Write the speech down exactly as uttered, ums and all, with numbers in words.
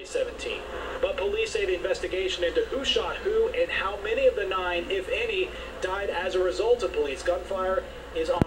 seventeen. But police say the investigation into who shot who and how many of the nine, if any, died as a result of police gunfire is on.